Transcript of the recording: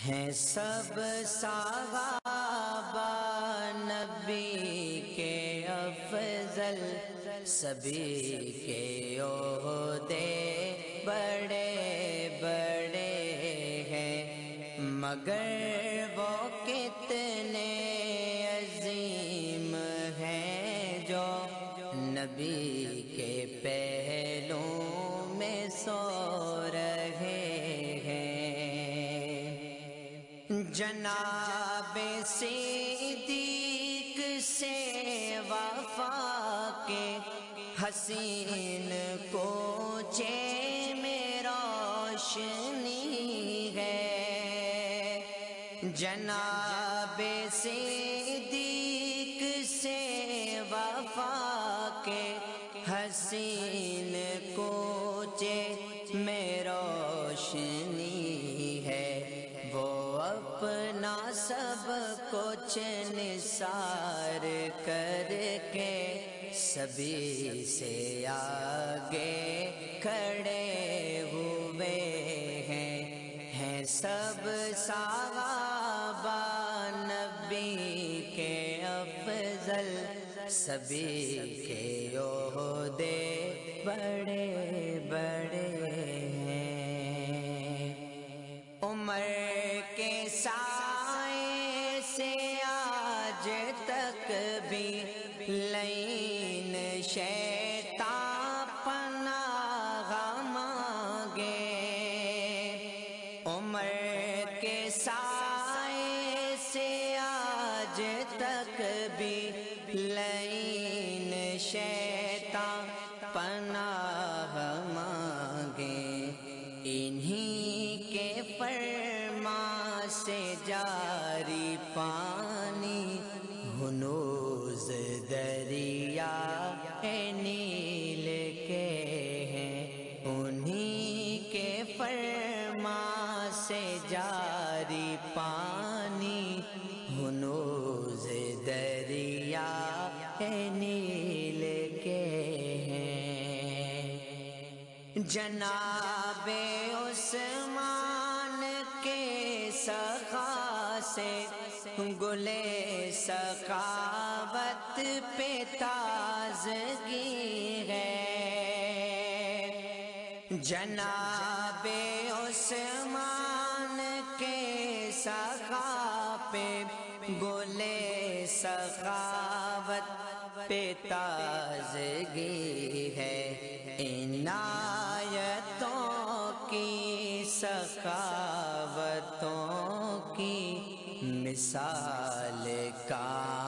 ہیں سب صحابہ نبی کے افضل، سبھی کے عہدے بڑے بڑے ہیں، مگر وہ کتنے عظیم ہیں جو نبی کے پہلو میں سو رہے ہیں۔ جناب صدیق سے وفا کے حسین کوچے میں روشنی ہے، جناب صدیق سے وفا کے حسین کوچے میں روشنی ہے، وہ اپنا سب کچھ نثار کر کے سبھی سے آگے کھڑے ہوئے ہیں۔ سب صحابہ نبی کے افضل، سبھی کے عہدے بڑے بڑے ہیں۔ عمر کے سائے سے آج تک بھی لعین شیطان پناہ مانگے، عمر کے سائے سے آج تک بھی لعین شیطان پناہ مانگے، انہی کے فرمان سے جاری پانی ہنوز دریا نیل کے ہیں، انہی کے فرمان سے جاری پانی ہنوز دریا نیل کے ہیں۔ جناب عثمان کے سخا سے گلے سخاوت پہ تازگی ہے، جناب عثمان کے سخا پہ گلے سخاوت پہ تازگی ہے، عنایتوں کی سخاوتوں کی مثال کا